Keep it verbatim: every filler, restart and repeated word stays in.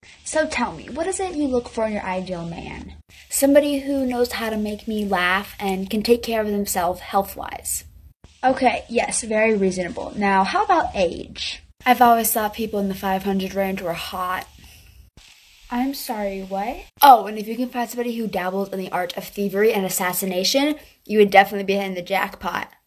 So tell me, what is it you look for in your ideal man? Somebody who knows how to make me laugh and can take care of themselves health-wise. Okay, yes, very reasonable. Now, how about age? I've always thought people in the five hundred range were hot. I'm sorry, what? Oh, and if you can find somebody who dabbles in the art of thievery and assassination, you would definitely be hitting the jackpot.